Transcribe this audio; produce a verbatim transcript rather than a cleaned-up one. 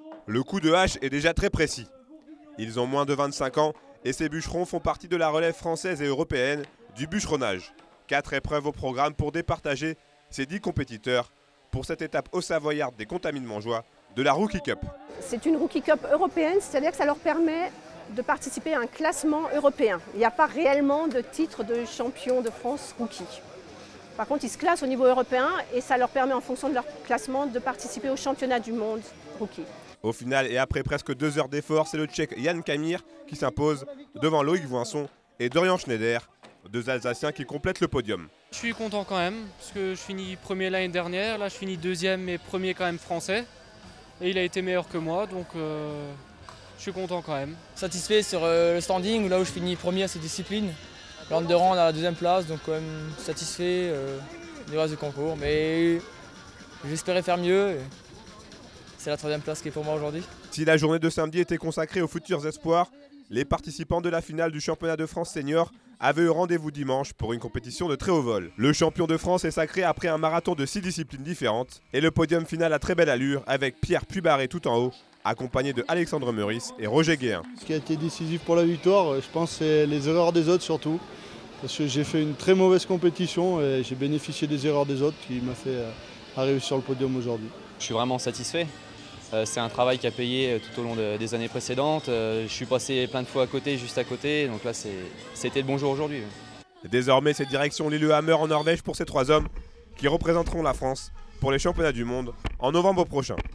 Le coup de hache est déjà très précis. Ils ont moins de vingt-cinq ans et ces bûcherons font partie de la relève française et européenne du bûcheronnage. Quatre épreuves au programme pour départager ces dix compétiteurs pour cette étape au Savoyard des Contamines Montjoie de la Rookie Cup. C'est une Rookie Cup européenne, c'est-à-dire que ça leur permet de participer à un classement européen. Il n'y a pas réellement de titre de champion de France rookie. Par contre, ils se classent au niveau européen et ça leur permet, en fonction de leur classement, de participer au championnat du monde rookie. Au final, et après presque deux heures d'effort, c'est le Tchèque Jan Kamir qui s'impose devant Loïc Voinson et Dorian Schneider, deux Alsaciens qui complètent le podium. Je suis content quand même, parce que je finis premier l'année dernière, là je finis deuxième mais premier quand même français. Et il a été meilleur que moi, donc euh, je suis content quand même. Satisfait sur euh, le standing, là où je finis premier à cette discipline. L'an de rang à la deuxième place, donc quand même satisfait euh, du reste du concours. Mais j'espérais faire mieux. C'est la troisième place qui est pour moi aujourd'hui. Si la journée de samedi était consacrée aux futurs espoirs, les participants de la finale du championnat de France senior avaient eu rendez-vous dimanche pour une compétition de très haut vol. Le champion de France est sacré après un marathon de six disciplines différentes et le podium final a très belle allure avec Pierre Puibaré tout en haut, accompagné de Alexandre Meurice et Roger Guéhin. Ce qui a été décisif pour la victoire, je pense, c'est les erreurs des autres surtout. Parce que j'ai fait une très mauvaise compétition et j'ai bénéficié des erreurs des autres qui m'a fait arriver sur le podium aujourd'hui. Je suis vraiment satisfait. C'est un travail qui a payé tout au long de, des années précédentes. Je suis passé plein de fois à côté, juste à côté, donc là c'était le bon jour aujourd'hui. Désormais c'est direction Lillehammer en Norvège pour ces trois hommes qui représenteront la France pour les championnats du monde en novembre prochain.